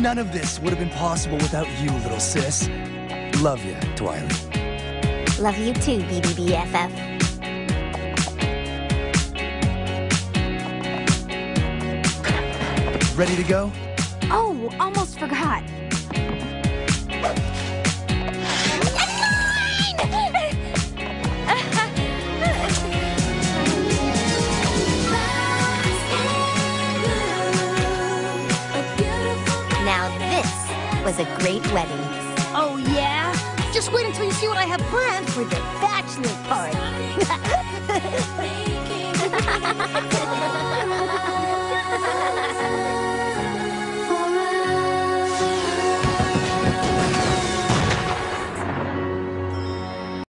None of this would have been possible without you, little sis. Love you, Twilight. Love you too, BBBFF. Ready to go? Oh, almost forgot. Now this was a great wedding. Oh, yeah? Just wait until you see what I have planned for the bachelor party.